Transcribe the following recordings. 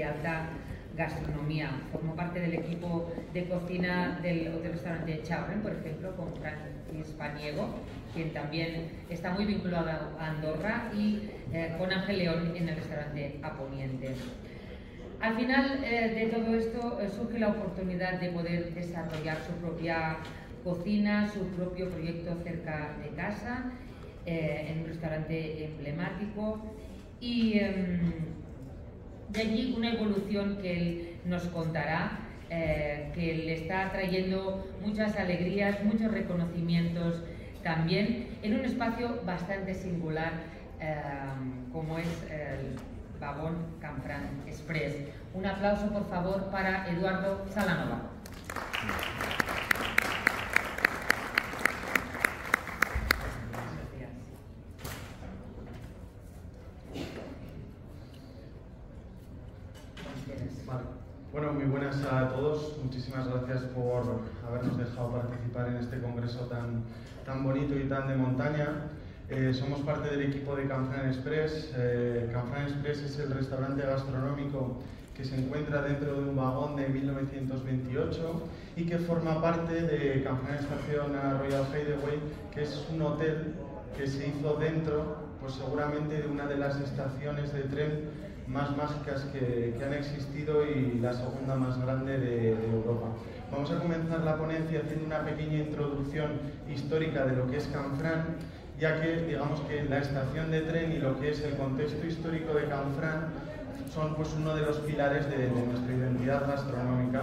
alta gastronomía. Formo parte del equipo de cocina del hotel-restaurante Chaurren, por ejemplo, con Francis Paniego, quien también está muy vinculado a Andorra, y con Ángel León en el restaurante A Poniente. Al final de todo esto surge la oportunidad de poder desarrollar su propia cocina, su propio proyecto cerca de casa, en un restaurante emblemático, y de allí una evolución que él nos contará, que le está trayendo muchas alegrías, muchos reconocimientos también, en un espacio bastante singular como es el Vagón Canfranc Express. Un aplauso, por favor, para Eduardo Salanova. Vale. Bueno, muy buenas a todos. Muchísimas gracias por habernos dejado participar en este congreso tan bonito y tan de montaña. Somos parte del equipo de Canfranc Express. Canfranc Express es el restaurante gastronómico que se encuentra dentro de un vagón de 1928 y que forma parte de Canfranc Estación Royal Hideaway, que es un hotel que se hizo dentro, pues seguramente, de una de las estaciones de tren más mágicas que han existido y la segunda más grande de Europa. Vamos a comenzar la ponencia haciendo una pequeña introducción histórica de lo que es Canfranc, ya que digamos que la estación de tren y lo que es el contexto histórico de Canfranc son pues uno de los pilares de nuestra identidad gastronómica.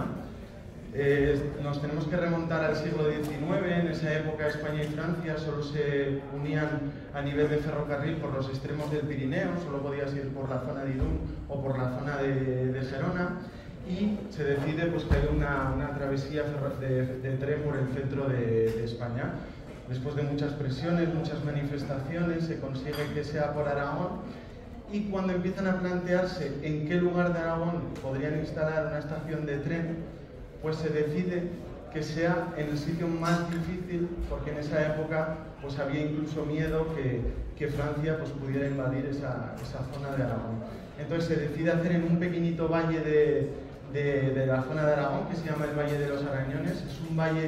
Nos tenemos que remontar al siglo XIX. En esa época España y Francia solo se unían a nivel de ferrocarril por los extremos del Pirineo, solo podías ir por la zona de Irún o por la zona de Gerona, y se decide pues que hay una travesía de tren por el centro de España. Después de muchas presiones, muchas manifestaciones, se consigue que sea por Aragón, y cuando empiezan a plantearse en qué lugar de Aragón podrían instalar una estación de tren, pues se decide que sea en el sitio más difícil, porque en esa época pues había incluso miedo que Francia pues pudiera invadir esa zona de Aragón. Entonces se decide hacer en un pequeñito valle de la zona de Aragón, que se llama el Valle de los Arañones. Es un valle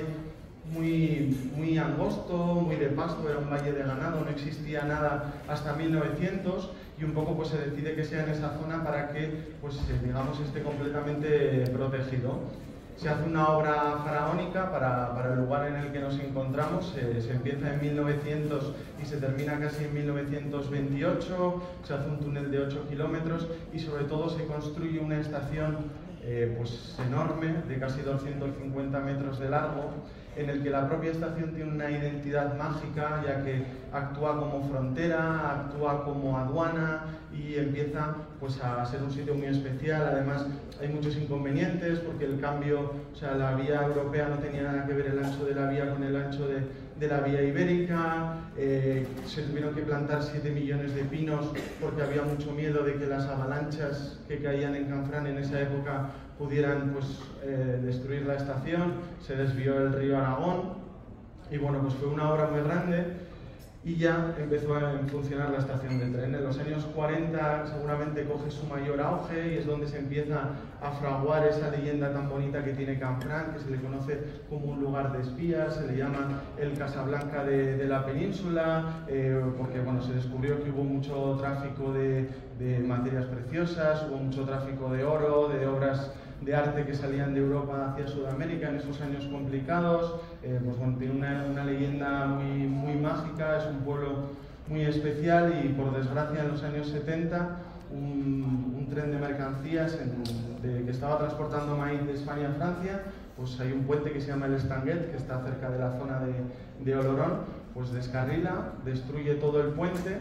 muy angosto, muy de pasto, era un valle de ganado, no existía nada hasta 1900, y un poco pues se decide que sea en esa zona para que pues digamos esté completamente protegido. Se hace una obra faraónica para el lugar en el que nos encontramos. Se empieza en 1900 y se termina casi en 1928. Se hace un túnel de 8 kilómetros y sobre todo se construye una estación pues enorme, de casi 250 metros de largo, en el que la propia estación tiene una identidad mágica, ya que actúa como frontera, actúa como aduana y empieza pues a ser un sitio muy especial. Además hay muchos inconvenientes porque el cambio, o sea, la vía europea no tenía nada que ver el ancho de la vía con el ancho de la vía ibérica. Se tuvieron que plantar 7 millones de pinos porque había mucho miedo de que las avalanchas que caían en Canfranc en esa época pudieran pues destruir la estación. Se desvió el río Aragón y bueno, pues fue una obra muy grande y ya empezó a funcionar la estación de tren. En los años 40 seguramente coge su mayor auge y es donde se empieza a fraguar esa leyenda tan bonita que tiene Canfranc, que se le conoce como un lugar de espías. Se le llama el Casablanca de la península, porque bueno, se descubrió que hubo mucho tráfico de materias preciosas, hubo mucho tráfico de oro, de obras de arte que salían de Europa hacia Sudamérica en esos años complicados. Pues bueno, tiene una leyenda muy mágica, es un pueblo muy especial, y por desgracia en los años 70 un tren de mercancías que estaba transportando maíz de España a Francia, pues hay un puente que se llama el Estanguet, que está cerca de la zona de Olorón, pues descarrila, destruye todo el puente,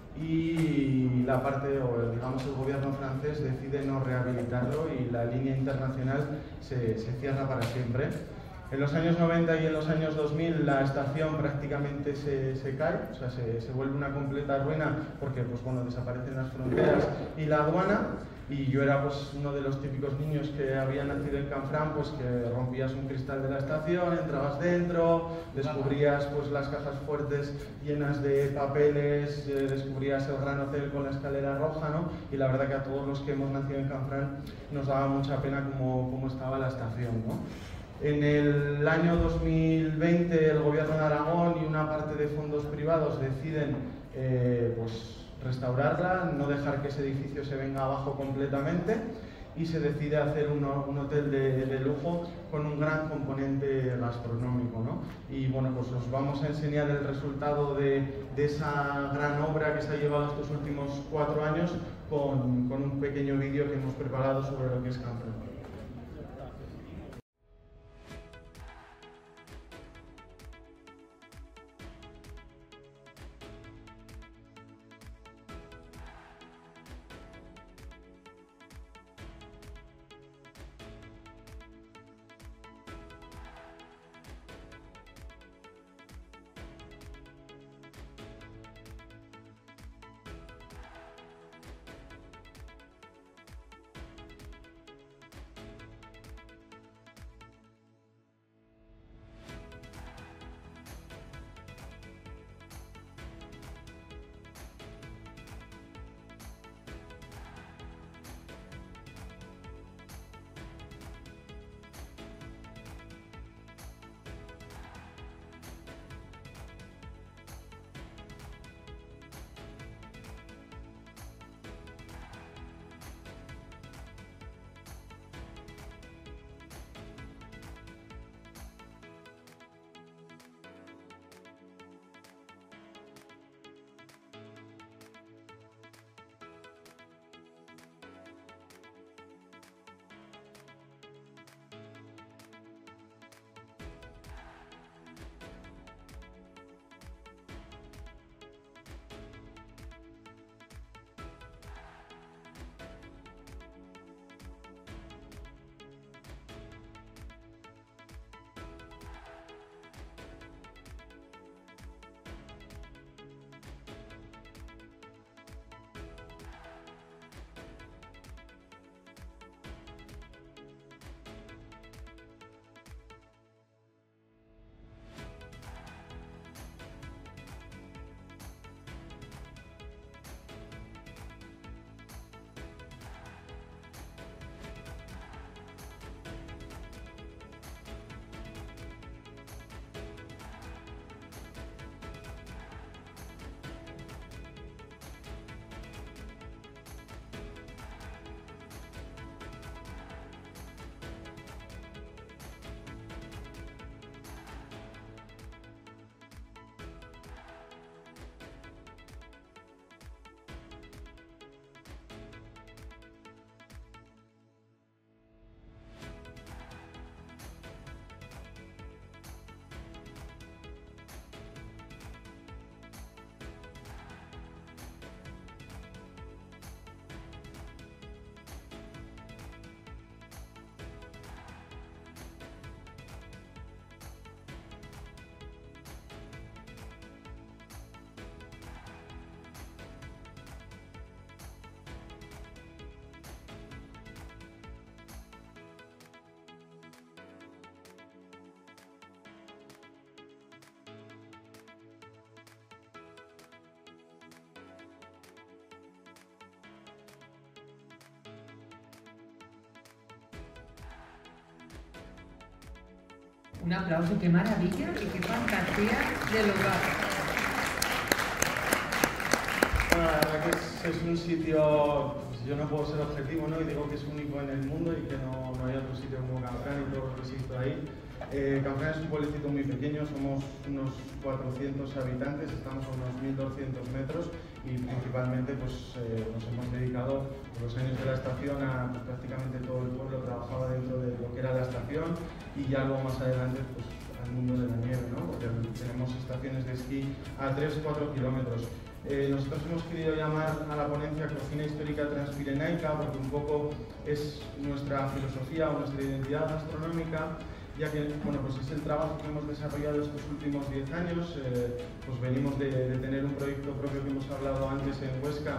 y la parte, o digamos el gobierno francés, decide no rehabilitarlo y la línea internacional se cierra para siempre. En los años 90 y en los años 2000 la estación prácticamente se cae, o sea, se vuelve una completa ruina porque pues, bueno, desaparecen las fronteras y la aduana. Y yo era pues uno de los típicos niños que había nacido en Canfranc, pues que rompías un cristal de la estación, entrabas dentro, descubrías pues las cajas fuertes llenas de papeles, descubrías el Gran Hotel con la escalera roja, ¿no? Y la verdad que a todos los que hemos nacido en Canfranc nos daba mucha pena cómo estaba la estación, ¿no? En el año 2020 el Gobierno de Aragón y una parte de fondos privados deciden pues restaurarla, no dejar que ese edificio se venga abajo completamente, y se decide hacer un hotel de lujo con un gran componente gastronómico, ¿no? Y bueno, pues os vamos a enseñar el resultado de esa gran obra que se ha llevado estos últimos 4 años con un pequeño vídeo que hemos preparado sobre lo que es Canfranc. Un aplauso, qué maravilla y qué fantasía del hogar. Bueno, la verdad que es un sitio, pues yo no puedo ser objetivo, ¿no? Y digo que es único en el mundo y que no hay otro sitio como Canfranc y todo lo que se hizo ahí. Canfranc es un pueblecito muy pequeño, somos unos 400 habitantes, estamos a unos 1200 metros y principalmente pues, nos hemos dedicado por los años de la estación a pues, prácticamente todo el pueblo trabajaba dentro de lo que era la estación y ya luego más adelante pues, al mundo de la nieve, ¿no? Porque tenemos estaciones de esquí a 3-4 kilómetros. Nosotros hemos querido llamar a la ponencia Cocina Histórica Transpirenaica porque un poco es nuestra filosofía o nuestra identidad gastronómica, ya que bueno, pues es el trabajo que hemos desarrollado estos últimos 10 años. Pues venimos de tener un proyecto propio que hemos hablado antes en Huesca,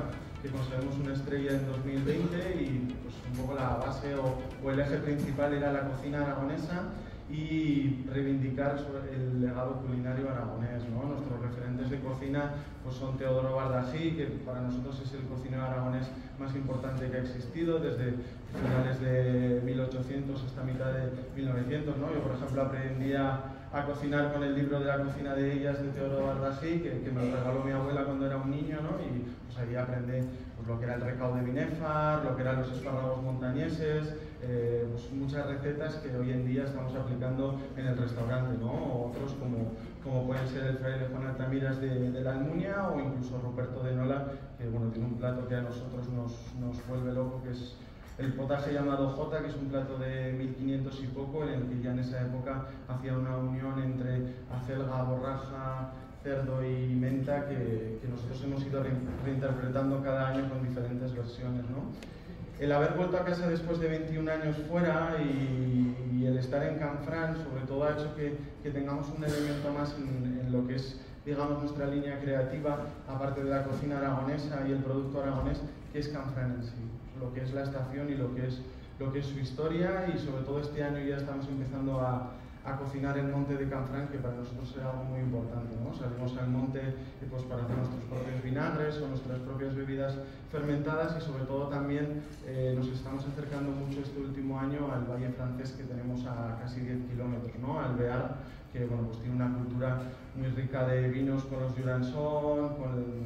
que conseguimos una estrella en 2020 y pues un poco la base o el eje principal era la cocina aragonesa y reivindicar el legado culinario aragonés, ¿no? Nuestros referentes de cocina pues son Teodoro Bardají, que para nosotros es el cocinero aragonés más importante que ha existido desde finales de 1800 hasta mitad de 1900, ¿no? Yo, por ejemplo, aprendí a cocinar con el libro de la cocina de ellas de Teodoro Bardají, que me lo regaló mi abuela cuando era un niño, ¿no? Y pues ahí aprendí pues, lo que era el recao de Binéfar, lo que eran los espárragos montañeses, pues muchas recetas que hoy en día estamos aplicando en el restaurante, ¿no? O otros como pueden ser el fraile Juan Altamiras de la Almunia o incluso Ruperto de Nola, que bueno, tiene un plato que a nosotros nos vuelve loco, que es el potaje llamado Jota, que es un plato de 1500 y poco, en el que ya en esa época hacía una unión entre acelga, borraja, cerdo y menta, que nosotros hemos ido reinterpretando cada año con diferentes versiones, ¿no? El haber vuelto a casa después de 21 años fuera y el estar en Canfranc, sobre todo, ha hecho que tengamos un elemento más en lo que es, digamos, nuestra línea creativa, aparte de la cocina aragonesa y el producto aragonés, que es Canfranc en sí, lo que es la estación y lo que es su historia, y sobre todo este año ya estamos empezando a cocinar el monte de Canfranc, que para nosotros era algo muy importante, ¿no? Salimos al monte pues, para hacer nuestros propios vinagres o nuestras propias bebidas fermentadas, y sobre todo también nos estamos acercando mucho este último año al Valle Francés, que tenemos a casi 10 kilómetros, ¿no? Al Bearn, que bueno, pues tiene una cultura muy rica de vinos con los Jurançon,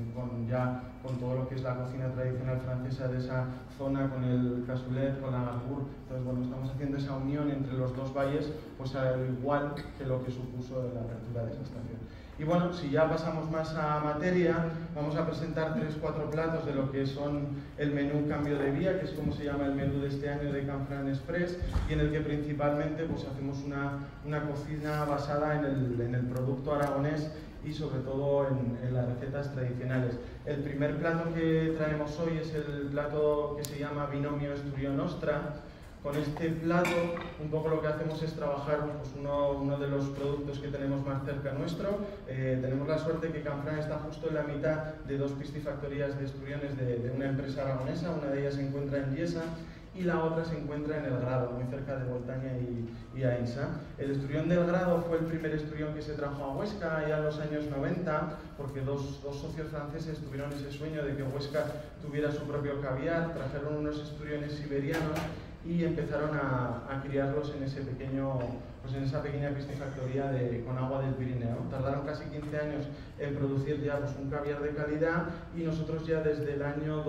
con todo lo que es la cocina tradicional francesa de esa zona, con el cassoulet, con la gargoure. Entonces, bueno, estamos haciendo esa unión entre los dos valles, pues al igual que lo que supuso la apertura de esa estación. Y bueno, si ya pasamos más a materia, vamos a presentar 3-4 platos de lo que son el menú Cambio de Vía, que es como se llama el menú de este año de Canfranc Express, y en el que principalmente pues, hacemos una cocina basada en el producto aragonés y sobre todo en las recetas tradicionales. El primer plato que traemos hoy es el plato que se llama Binomio Esturión Ostra. Con este plato un poco lo que hacemos es trabajar pues, uno de los productos que tenemos más cerca nuestro. Tenemos la suerte que Canfranc está justo en la mitad de dos piscifactorías de esturiones de una empresa aragonesa. Una de ellas se encuentra en Lliesa y la otra se encuentra en El Grado, muy cerca de Boltaña y Aínsa. El esturión del Grado fue el primer esturión que se trajo a Huesca ya en los años 90, porque dos socios franceses tuvieron ese sueño de que Huesca tuviera su propio caviar, trajeron unos esturiones siberianos y empezaron a criarlos en esa pequeña piscifactoría con agua del Pirineo. Tardaron casi 15 años en producir ya pues, un caviar de calidad, y nosotros ya desde el año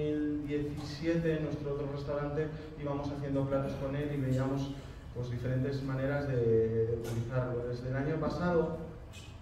2017 en nuestro otro restaurante íbamos haciendo platos con él y veíamos pues, diferentes maneras de utilizarlo. Desde el año pasado,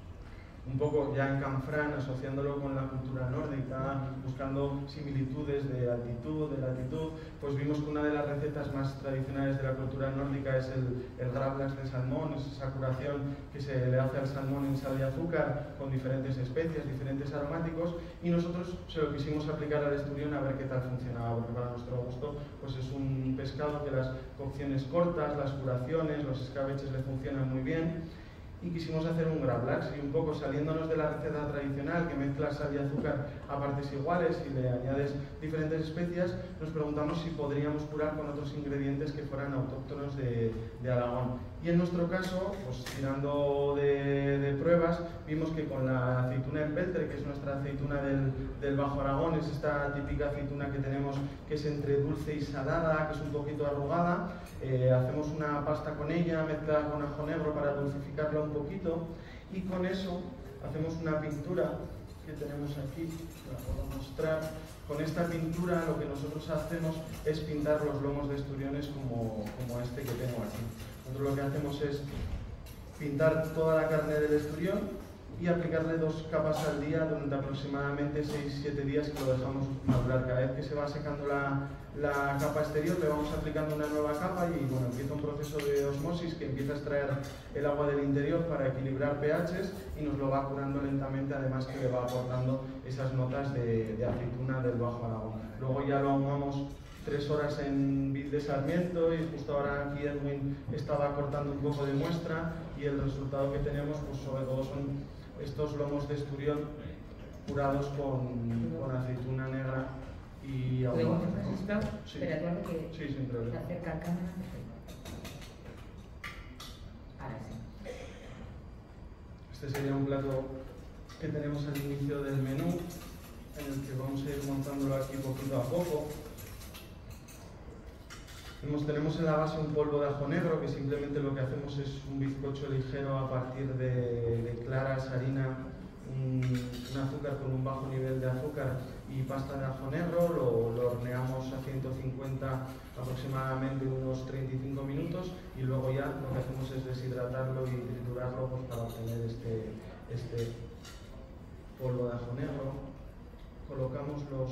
un poco ya en Canfranc, asociándolo con la cultura nórdica, buscando similitudes de altitud, de latitud, pues vimos que una de las recetas más tradicionales de la cultura nórdica es el gravlax de salmón, es esa curación que se le hace al salmón en sal y azúcar con diferentes especias, diferentes aromáticos, y nosotros se lo quisimos aplicar al esturión a ver qué tal funcionaba, porque para nuestro gusto pues es un pescado que las cocciones cortas, las curaciones, los escabeches le funcionan muy bien. Y quisimos hacer un gravlax, y un poco saliéndonos de la receta tradicional que mezcla sal y azúcar a partes iguales y le añades diferentes especias, nos preguntamos si podríamos curar con otros ingredientes que fueran autóctonos de Aragón. Y en nuestro caso, pues tirando de pruebas, vimos que con la aceituna empeltre, que es nuestra aceituna del Bajo Aragón, es esta típica aceituna que tenemos que es entre dulce y salada, que es un poquito arrugada, hacemos una pasta con ella mezclada con ajo negro para dulcificarla un poquito, y con eso hacemos una pintura que tenemos aquí, la puedo mostrar. Con esta pintura lo que nosotros hacemos es pintar los lomos de esturiones como este que tengo aquí. Nosotros lo que hacemos es pintar toda la carne del esturión y aplicarle 2 capas al día durante aproximadamente 6-7 días, que lo dejamos madurar. Cada vez que se va secando la capa exterior le vamos aplicando una nueva capa y bueno, empieza un proceso de osmosis que empieza a extraer el agua del interior para equilibrar pHs y nos lo va curando lentamente, además que le va aportando esas notas de aceituna del Bajo Aragón. Luego ya lo ahumamos 3 horas en vid de sarmiento, y justo ahora aquí Edwin estaba cortando un poco de muestra, y el resultado que tenemos pues sobre todo son estos lomos de esturión curados con aceituna negra y ¿Luego haces esto? Sí. Espera, Eduardo, que Sí, sin problema. se acerca a cámara. Ahora sí. Este sería un plato que tenemos al inicio del menú, en el que vamos a ir montándolo aquí poquito a poco. Tenemos en la base un polvo de ajo negro, que simplemente lo que hacemos es un bizcocho ligero a partir de claras, harina, un azúcar con un bajo nivel de azúcar y pasta de ajo negro. Lo horneamos a 150 aproximadamente unos 35 minutos y luego ya lo que hacemos es deshidratarlo y triturarlo pues, para obtener este polvo de ajo negro. Colocamos los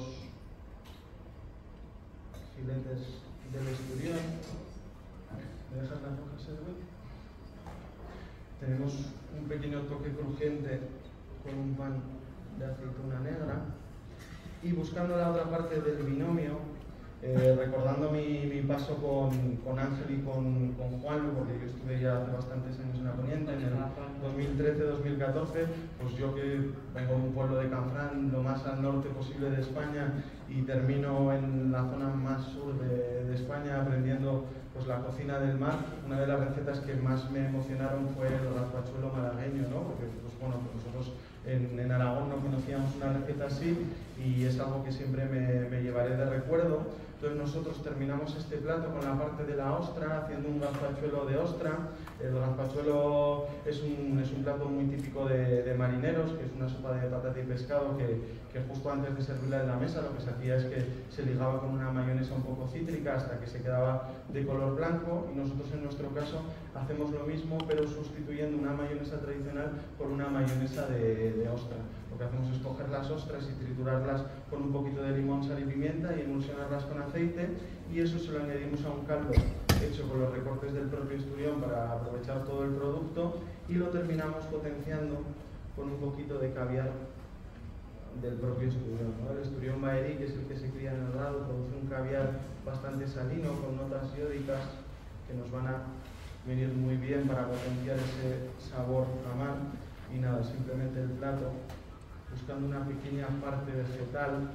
filetes del esturión. ¿Me dejas las hojas, Edwin? Tenemos un pequeño toque crujiente con un pan de aceituna negra. Y buscando la otra parte del binomio, recordando mi paso con Ángel y con Juan, porque yo estuve ya hace bastantes años en la Poniente, en el 2013-2014, pues yo que vengo de un pueblo de Canfrán, lo más al norte posible de España, y termino en la zona más sur de España aprendiendo pues, la cocina del mar. Una de las recetas que más me emocionaron fue el gazpachuelo malagueño, ¿no? Porque pues, bueno, pues nosotros en Aragón no conocíamos una receta así y es algo que siempre me llevaré de recuerdo. Entonces nosotros terminamos este plato con la parte de la ostra, haciendo un gazpachuelo de ostra. El gazpachuelo es un plato muy típico de marineros, que es una sopa de patata y pescado que justo antes de servirla en la mesa lo que se hacía es que se ligaba con una mayonesa un poco cítrica hasta que se quedaba de color blanco, y nosotros en nuestro caso hacemos lo mismo pero sustituyendo una mayonesa tradicional por una mayonesa de ostra. Lo que hacemos es coger las ostras y triturarlas con un poquito de limón, sal y pimienta y emulsionarlas con aceite, y eso se lo añadimos a un caldo hecho con los recortes del propio esturión para aprovechar todo el producto, y lo terminamos potenciando con un poquito de caviar del propio esturión, ¿no? El esturión baerí, que es el que se cría en el Rado, produce un caviar bastante salino con notas iódicas que nos van a venir muy bien para potenciar ese sabor a mar. Y nada, simplemente el plato, buscando una pequeña parte vegetal,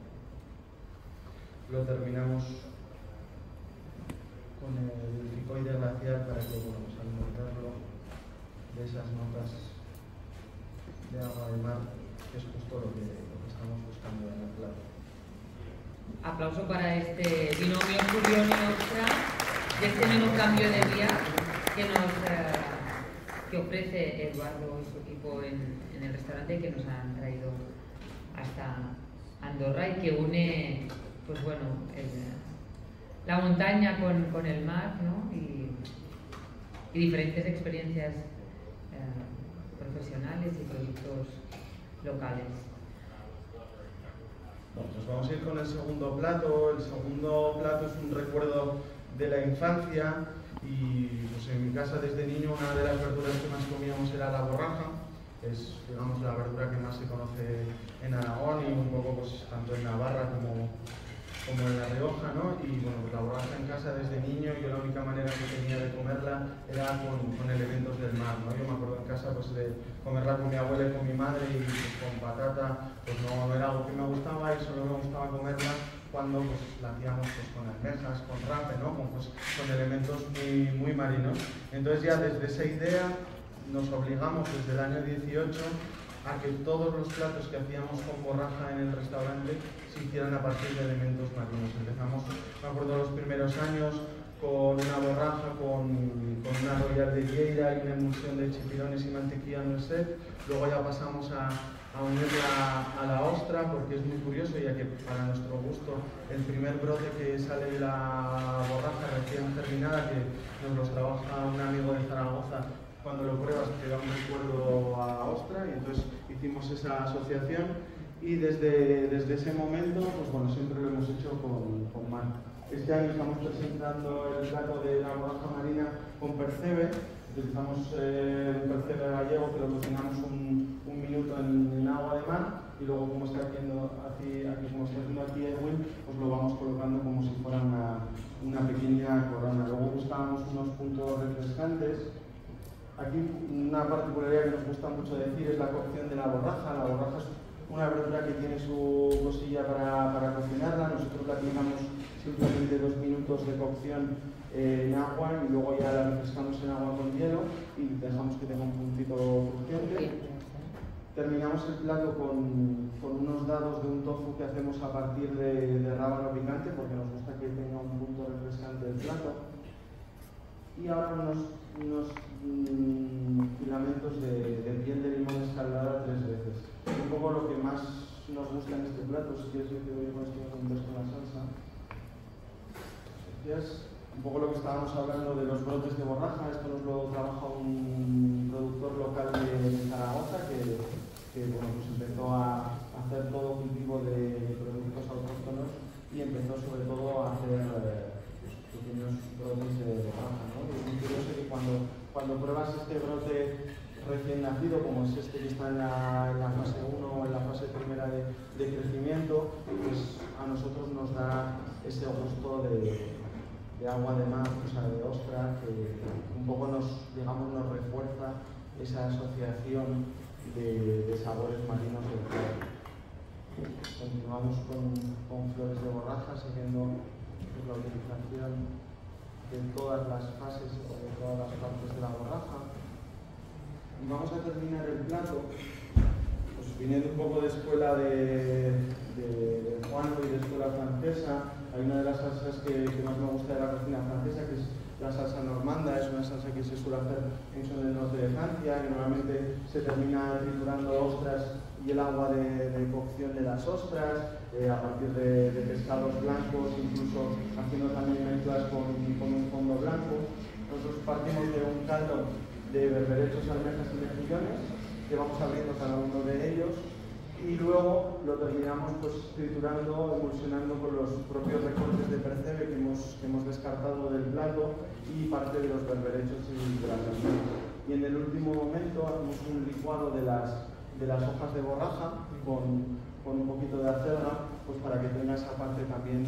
lo terminamos con el ficoide glacial para que, bueno, pues, al morderlo de esas notas de agua de mar, que es justo lo que estamos buscando en el plato. Aplauso para este binomio esturión y ostra, de este menú cambio de día que ofrece Eduardo y su equipo en el restaurante, que nos han traído hasta Andorra y que une, pues bueno, la montaña con el mar, ¿no? y diferentes experiencias profesionales y productos locales. Bueno, pues vamos a ir con el segundo plato. El segundo plato es un recuerdo de la infancia, y pues en mi casa desde niño una de las verduras que más comíamos era la borraja. Es, digamos, la verdura que más se conoce en Aragón y un poco pues tanto en Navarra como en La Rioja, ¿no? Y bueno, pues la borraja en casa desde niño, yo la única manera que tenía de comerla era con elementos del mar, ¿no? Yo me acuerdo en casa pues de comerla con mi abuela y con mi madre, y pues, con patata pues no era algo que me gustaba, y solo me gustaba comerla cuando pues la hacíamos pues con almejas, con rape, ¿no? Con elementos muy marinos. Entonces ya desde esa idea nos obligamos desde el año 18 a que todos los platos que hacíamos con borraja en el restaurante se hicieran a partir de elementos marinos. Empezamos, me acuerdo, los primeros años con una borraja, con una royal de Lleida y una emulsión de chipirones y mantequilla en el set. Luego ya pasamos a unirla a la ostra, porque es muy curioso, ya que para nuestro gusto el primer brote que sale de la borraja recién terminada, que nos los trabaja un amigo de Zaragoza, cuando lo pruebas te da un recuerdo a ostra, y entonces hicimos esa asociación, y desde ese momento pues bueno, siempre lo hemos hecho con mar. Este año estamos presentando el plato de la borraja marina con percebe. Utilizamos un percebe gallego que lo cocinamos un minuto en agua de mar, y luego, como está haciendo aquí Edwin, pues lo vamos colocando como si fuera una pequeña corona. Luego buscamos unos puntos refrescantes. Aquí una particularidad que nos gusta mucho decir es la cocción de la borraja. La borraja es una verdura que tiene su cosilla para cocinarla. Nosotros la dejamos simplemente 2 minutos de cocción en agua y luego ya la refrescamos en agua con hielo y dejamos que tenga un puntito crujiente. Terminamos el plato con unos dados de un tofu que hacemos a partir de rábano picante porque nos gusta que tenga un punto refrescante el plato. Y ahora unos filamentos de piel de limón escaldada 3 veces. Un poco lo que más nos gusta en este plato, si quieres yo te doy con esto con la salsa. Un poco lo que estábamos hablando de los brotes de borraja, esto nos lo trabaja un productor local de Zaragoza que bueno, pues empezó a hacer todo cultivo de productos autóctonos y empezó sobre todo a hacer pequeños brotes de borraja, ¿no? Y es muy curioso que cuando pruebas este brote recién nacido, como es este que está en la fase 1 o en la fase primera de crecimiento, pues a nosotros nos da ese gusto de agua de mar, o sea, de ostra, que un poco nos refuerza esa asociación de sabores marinos del plato. Continuamos con flores de borraja, siguiendo la utilización de todas las fases o de todas las partes de la borraja. Y vamos a terminar el plato, pues viniendo un poco de escuela de Juanjo y de escuela francesa. Hay una de las salsas que más me gusta de la cocina francesa, que es la salsa normanda. Es una salsa que se suele hacer en el norte de Francia, que normalmente se termina triturando ostras y el agua de cocción de las ostras, a partir de pescados blancos, incluso haciendo también mezclas con un fondo blanco. Nosotros partimos de un caldo de berberechos, almejas y mejillones, que vamos abriendo cada uno de ellos, y luego lo terminamos pues triturando, emulsionando con los propios recortes de percebe que hemos descartado del plato y parte de los berberechos y de las almejas. Y en el último momento hacemos un licuado de las hojas de borraja con un poquito de acelga, pues para que tenga esa parte también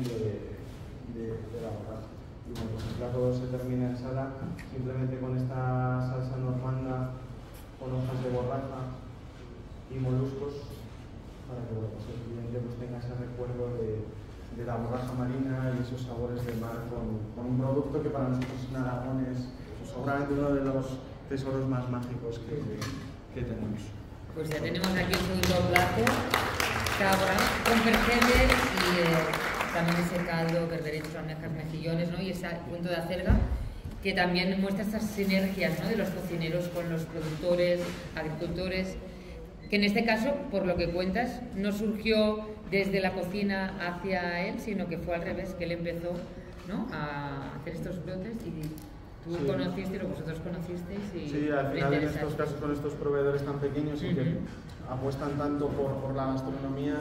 de la borraja. Y bueno, pues el plato se termina en sala simplemente con esta salsa normanda con hojas de borraja y moluscos, para que bueno, pues el cliente pues tenga ese recuerdo de la borraja marina y esos sabores del mar con un producto que para nosotros en Aragón es seguramente uno de los tesoros más mágicos que tenemos. Pues ya tenemos aquí el segundo plato, cabra con percebe y también ese caldo, berberechos, almejas, mejillones, ¿no? Y ese punto de acelga que también muestra estas sinergias, ¿no? De los cocineros con los productores, agricultores, que en este caso, por lo que cuentas, no surgió desde la cocina hacia él, sino que fue al revés, que él empezó, ¿no? A hacer estos brotes y tú conociste, lo vosotros conocisteis y... Sí, al final en estos casos con estos proveedores tan pequeños y que apuestan tanto por la gastronomía,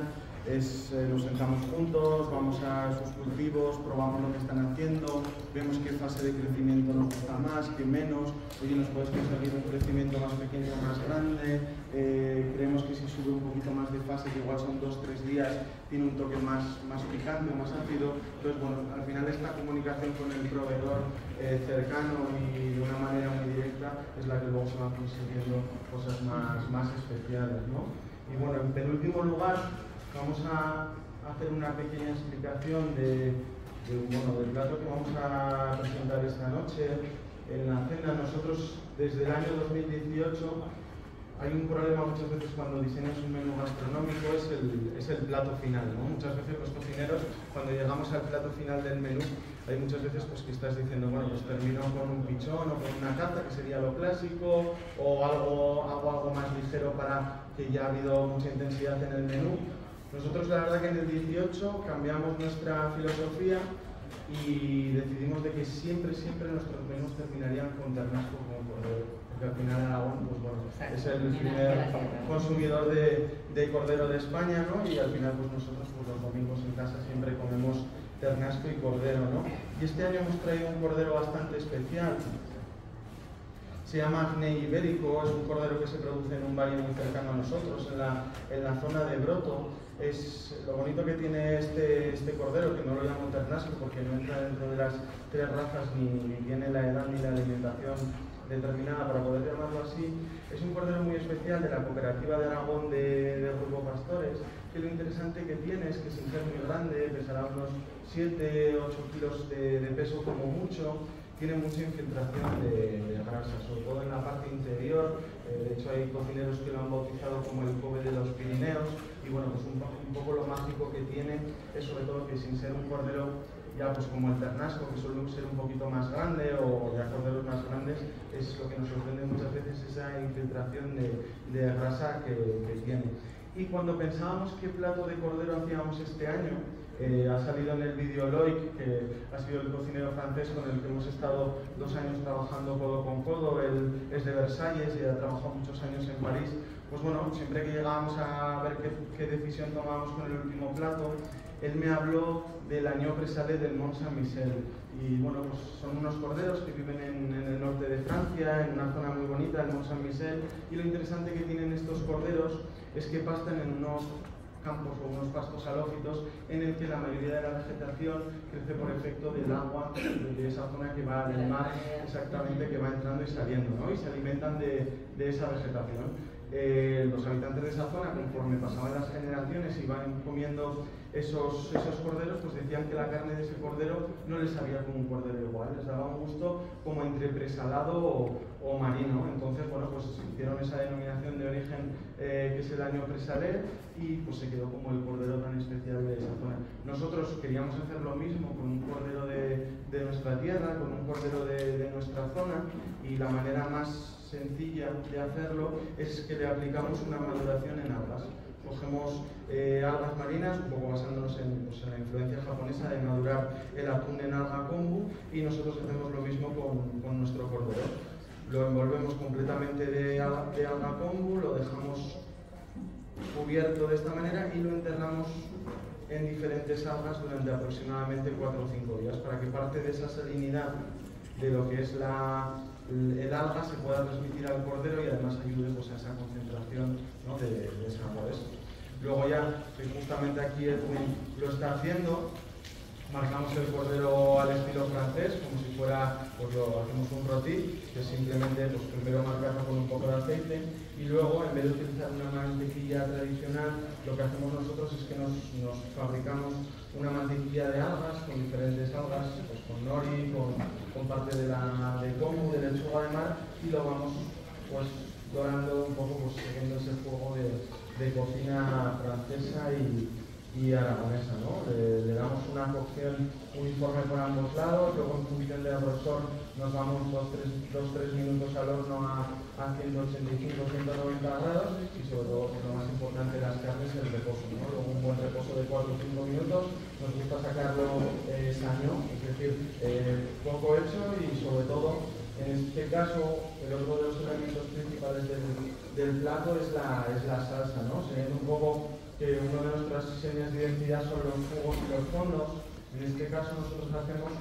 nos sentamos juntos, vamos a sus cultivos, probamos lo que están haciendo, vemos qué fase de crecimiento nos gusta más, qué menos, oye, nos puedes conseguir un crecimiento más pequeño o más grande, creemos que si sube un poquito más de fase, que igual son 2-3 días, tiene un toque más picante, más ácido. Entonces, bueno, al final esta comunicación con el proveedor cercano y de una manera muy directa es la que luego se van consiguiendo cosas más especiales, ¿no? Y bueno, en penúltimo lugar, vamos a hacer una pequeña explicación del plato que vamos a presentar esta noche en la cena. Nosotros, desde el año 2018, hay un problema muchas veces cuando diseñas un menú gastronómico, es el plato final, ¿no? Muchas veces los cocineros, cuando llegamos al plato final del menú, hay muchas veces pues, que estás diciendo, bueno, pues termino con un pichón o con una caza, que sería lo clásico, o hago algo más ligero para que ya ha habido mucha intensidad en el menú. Nosotros la verdad que en el 18 cambiamos nuestra filosofía y decidimos de que siempre nuestros menús terminarían con ternasco como cordero, porque al final Aragón pues, bueno, es el primer consumidor de cordero de España, ¿no? Y al final pues, nosotros pues, los domingos en casa siempre comemos ternasco y cordero, ¿no? Y este año hemos traído un cordero bastante especial. Se llama Acné Ibérico, es un cordero que se produce en un valle muy cercano a nosotros, en la zona de Broto. Lo bonito que tiene este cordero, que no lo llamo ternasco porque no entra dentro de las 3 razas ni tiene la edad ni la alimentación determinada para poder llamarlo así. Es un cordero muy especial de la cooperativa de Aragón de Grupo Pastores, que lo interesante que tiene es que sin ser muy grande, pesará unos 7-8 kilos de peso como mucho, tiene mucha infiltración de grasa, sobre todo en la parte interior. De hecho hay cocineros que lo han bautizado como el Kobe de los Pirineos, y bueno, pues un poco lo mágico que tiene es sobre todo que sin ser un cordero ya pues como el ternasco, que suele ser un poquito más grande, o ya corderos más grandes, es lo que nos sorprende muchas veces, esa infiltración de grasa que tiene. Y cuando pensábamos qué plato de cordero hacíamos este año, ha salido en el vídeo Loic, que ha sido el cocinero francés con el que hemos estado 2 años trabajando codo con codo. Él es de Versalles y ha trabajado muchos años en París. Pues bueno, siempre que llegábamos a ver qué decisión tomábamos con el último plato, él me habló del agneau présalé del Mont Saint-Michel. Y bueno, pues son unos corderos que viven en el norte de Francia, en una zona muy bonita, el Mont Saint-Michel. Y lo interesante que tienen estos corderos es que pastan en unos campos o unos pastos halófitos en el que la mayoría de la vegetación crece por efecto del agua de esa zona que va del mar, exactamente, que va entrando y saliendo, ¿no? Y se alimentan de esa vegetación. Los habitantes de esa zona, conforme pasaban las generaciones y iban comiendo esos corderos, pues decían que la carne de ese cordero no les sabía como un cordero igual, les daba un gusto como entre presalado o marino. Entonces, bueno, pues hicieron esa denominación de origen que es el agneau présalé, y pues se quedó como el cordero tan especial de esa zona. Nosotros queríamos hacer lo mismo con un cordero de nuestra tierra, con un cordero de nuestra zona, y la manera más sencilla de hacerlo es que le aplicamos una maduración en algas. Cogemos algas marinas, un poco basándonos en la influencia japonesa de madurar el atún en alga kombu, y nosotros hacemos lo mismo con nuestro cordero. Lo envolvemos completamente de alga kombu, lo dejamos cubierto de esta manera y lo enterramos en diferentes algas durante aproximadamente 4 o 5 días, para que parte de esa salinidad de lo que es el alga se pueda transmitir al cordero y además ayude pues, a esa concentración, ¿no?, de sabores. Luego ya, que justamente aquí Edwin lo está haciendo, marcamos el cordero al estilo francés, como si fuera, pues hacemos un rôti, que simplemente pues, primero marcarlo con un poco de aceite, y luego, en vez de utilizar una mantequilla tradicional, lo que hacemos nosotros es que nos fabricamos una mantequilla de algas, con diferentes algas, pues con nori, con parte de kombu, de lechuga de mar, y lo vamos pues dorando un poco, pues siguiendo ese juego de cocina francesa y aragonesa, ¿no? Le damos una cocción uniforme por ambos lados, luego en función del grosor nos vamos 2-3 minutos al horno a 185-190 grados, y sobre todo, pues, lo más importante de las carnes es el reposo, ¿no? Luego un buen reposo de 4 o 5 minutos, nos gusta sacarlo saño, es decir, poco hecho, y sobre todo, en este caso, el otro de los elementos principales del plato es la salsa, ¿no? Sabiendo un poco que una de nuestras señas de identidad son los jugos y los fondos. En este caso nosotros hacemos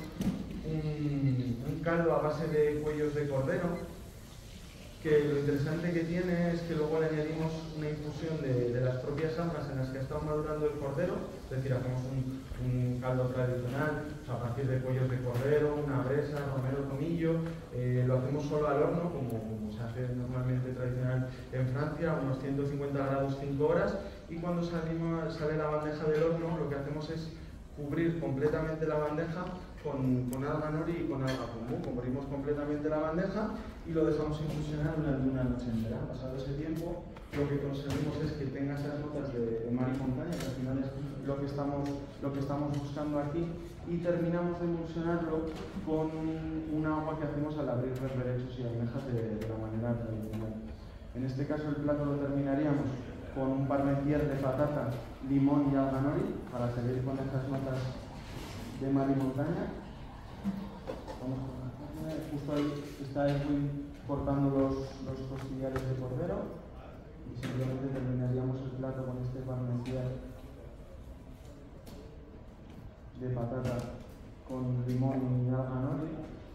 un caldo a base de cuellos de cordero, que lo interesante que tiene es que luego le añadimos una infusión de las propias algas en las que ha estado madurando el cordero, es decir, hacemos un caldo tradicional a partir de cuellos de cordero, una bresa, romero, tomillo, lo hacemos solo al horno, como se hace normalmente tradicional en Francia, a unos 150 grados 5 horas, y cuando sale la bandeja del horno, lo que hacemos es cubrir completamente la bandeja con alga nori y con alga kombu. Cubrimos completamente la bandeja y lo dejamos infusionar durante una noche entera. Pasado ese tiempo, lo que conseguimos es que tenga esas notas de mar y montaña, que al final es lo que estamos buscando aquí, y terminamos de emulsionarlo con un agua que hacemos al abrir berberechos y almejas de la manera tradicional. En este caso el plato lo terminaríamos con un parmentier de patata, limón y alga nori, para seguir con estas notas de mar y montaña. Vamos con la carne. Justo ahí está Edwin cortando los costillares de cordero, y simplemente terminaríamos el plato con este parmentier de patata con limón y alga nori.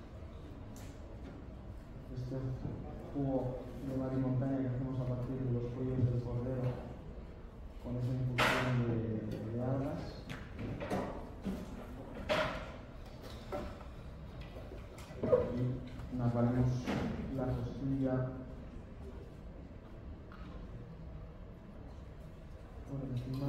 Este jugo de mar y montaña que hacemos a partir de los cuellos del cordero con esa infusión de algas. Y naparemos la costilla por encima.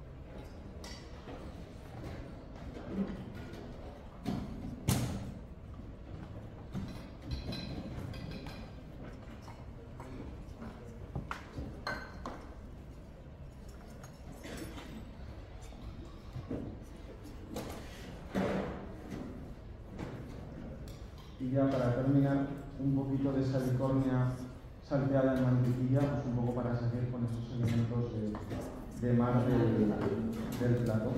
Y ya para terminar, un poquito de salicornia salteada en mantequilla, pues un poco para seguir con esos elementos de mar del plato.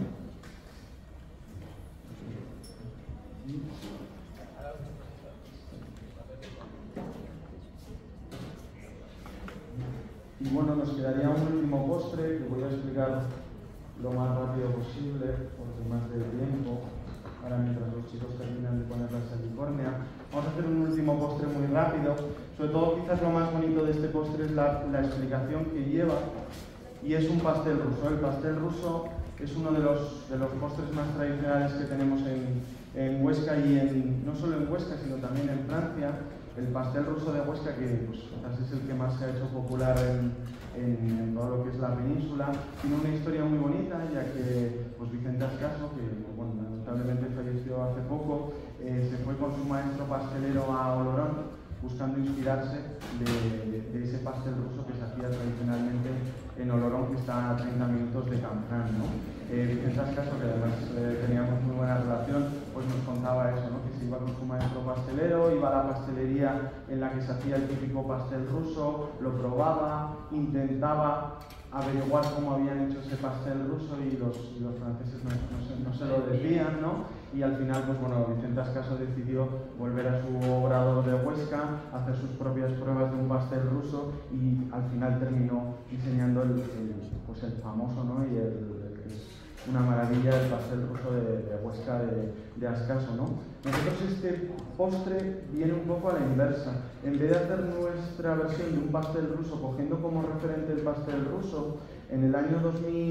Y bueno, nos quedaría un último postre que voy a explicar lo más rápido posible, por temas de tiempo. Ahora mientras los chicos terminan de poner la salicornia. Vamos a hacer un último postre muy rápido. Sobre todo quizás lo más bonito de este postre es la explicación que lleva, y es un pastel ruso. El pastel ruso es uno de los postres más tradicionales que tenemos en Huesca, y no solo en Huesca, sino también en Francia. El pastel ruso de Huesca, que pues, quizás es el que más se ha hecho popular en todo lo que es la península, tiene una historia muy bonita, ya que pues, Vicente Ascaso, que bueno, lamentablemente falleció hace poco, se fue con su maestro pastelero a Olorón buscando inspirarse de ese pastel ruso que se hacía tradicionalmente en Olorón, que está a 30 minutos de Canfranc, ¿no? Vicente Ascaso, que además teníamos muy buena relación, pues nos contaba eso, ¿no? Que se iba con su maestro pastelero, iba a la pastelería en la que se hacía el típico pastel ruso, lo probaba, intentaba averiguar cómo habían hecho ese pastel ruso, y los franceses no se lo decían, ¿no? Y al final, pues bueno, Vicente Ascaso decidió volver a su obrador de Huesca, hacer sus propias pruebas de un pastel ruso, y al final terminó diseñando el famoso, ¿no? Y el que es una maravilla, el pastel ruso de Huesca de Ascaso, ¿no? Nosotros este postre viene un poco a la inversa. En vez de hacer nuestra versión de un pastel ruso cogiendo como referente el pastel ruso, en el año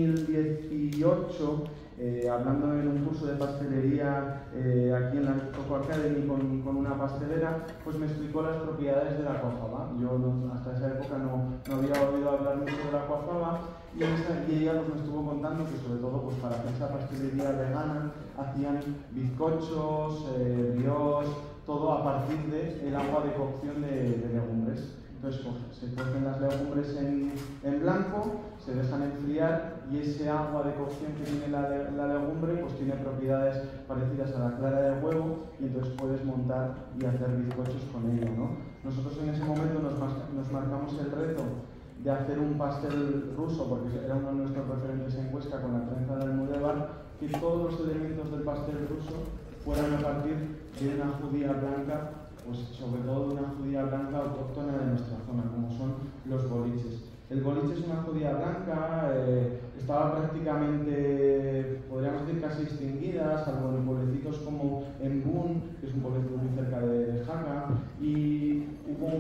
2018, hablando en un curso de pastelería aquí en la Coco Academy con una pastelera, pues me explicó las propiedades de la cuajada. Yo hasta esa época no había oído hablar mucho de la cuajada, y ella pues, me estuvo contando que sobre todo pues, para hacer esa pastelería vegana hacían bizcochos, brioches, todo a partir del agua de cocción de legumbres. Entonces pues, se cocen las legumbres en blanco, se dejan enfriar, y ese agua de cocción que tiene la legumbre pues tiene propiedades parecidas a la clara de huevo, y entonces puedes montar y hacer bizcochos con ello, ¿no? Nosotros en ese momento nos marcamos el reto de hacer un pastel ruso, porque era uno de nuestros referentes en Huesca con la trenza de Almudévar, que todos los elementos del pastel ruso fueran a partir de una judía blanca, pues sobre todo de una judía blanca autóctona de nuestra zona, como son los boliches. El boliche es una judía blanca, estaba prácticamente, podríamos decir, casi extinguida, salvo en pueblecitos como Embún, que es un pueblecito muy cerca de Jaca, y hubo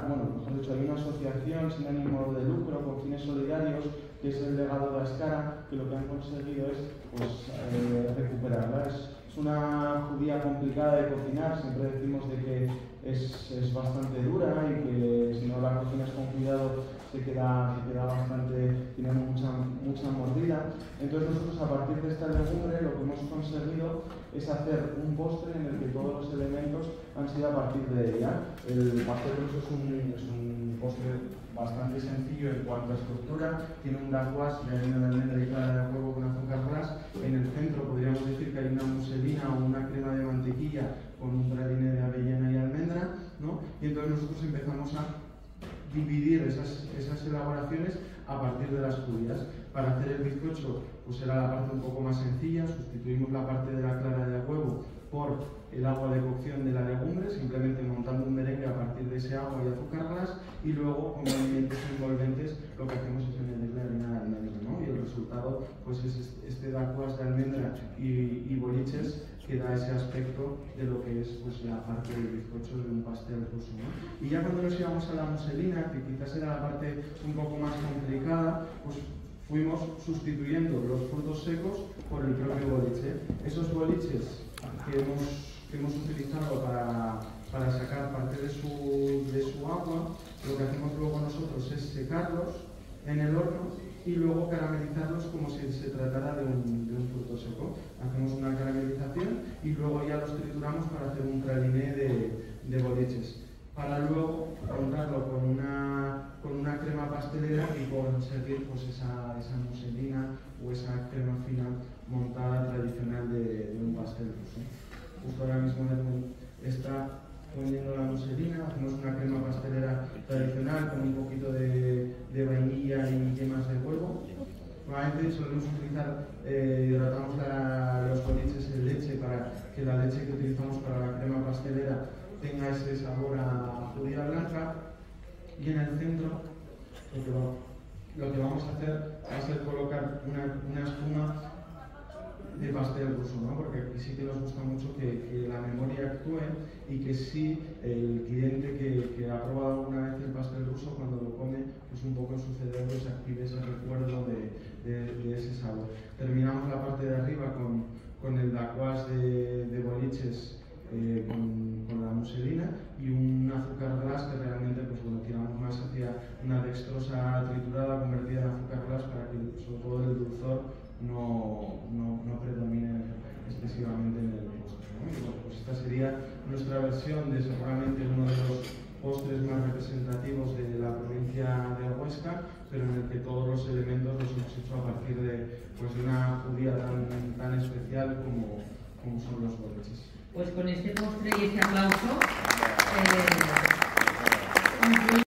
hay una asociación sin ánimo de lucro, con fines solidarios, que es el Legado de Ascara, que lo que han conseguido es pues, recuperarla. Es una judía complicada de cocinar, siempre decimos de que es bastante dura, y que si no la cocinas con cuidado se queda bastante, tiene mucha mordida. Entonces nosotros, a partir de esta legumbre, lo que hemos conseguido es hacer un postre en el que todos los elementos han sido a partir de ella. El pastel ruso es un postre bastante sencillo en cuanto a estructura. Tiene un dacquoise de harina de almendra y clara de huevo con azúcar glass. En el centro podríamos decir que hay una muselina o una crema de mantequilla con un praline de avellana y almendra, ¿no? Y entonces nosotros empezamos a dividir esas elaboraciones a partir de las judías. Para hacer el bizcocho, pues era la parte un poco más sencilla, sustituimos la parte de la clara de huevo por el agua de cocción de la legumbre, simplemente montando un merengue a partir de ese agua y azúcar glass, y luego con movimientos envolventes lo que hacemos es añadirle harina de almendra, ¿no? Y el resultado pues es este dacquoise de almendra y boliches, que da ese aspecto de lo que es pues, la parte del bizcocho de un pastel ruso, ¿no? Y ya cuando nos íbamos a la muselina, que quizás era la parte un poco más complicada, pues fuimos sustituyendo los frutos secos por el propio boliche. Esos boliches que hemos utilizado para sacar secarlos en el horno y luego caramelizarlos como si se tratara de un fruto seco. Hacemos una caramelización y luego ya los trituramos para hacer un praliné de boliches, para luego untarlo con una crema pastelera y conseguir pues esa muselina o esa crema fina montada tradicional de un pastel ruso. Justo ahora mismo está poniendo la muselina, hacemos una crema pastelera tradicional con un poquito de vainilla y yemas de huevo. Normalmente solemos utilizar, hidratamos los boliches en leche para que la leche que utilizamos para la crema pastelera tenga ese sabor a judía blanca, y en el centro lo que vamos a hacer va a ser colocar una espuma de pastel ruso, ¿no? Porque aquí sí que nos gusta mucho que la memoria actúe y que sí el cliente que ha probado alguna vez el pastel ruso, cuando lo come, pues un poco en su cerebro se active ese recuerdo de ese sabor. Terminamos la parte de arriba con el dacuás de boliches con la muselina y un azúcar glass que realmente pues, bueno, tiramos más hacia una dextrosa triturada convertida en azúcar glass para que sobre todo el dulzor no predomine excesivamente en el postre, ¿no? Y bueno, pues esta sería nuestra versión de seguramente uno de los postres más representativos de la provincia de Huesca, pero en el que todos los elementos los hemos hecho a partir de una judía tan especial como son los boliches. Pues con este postre y este aplauso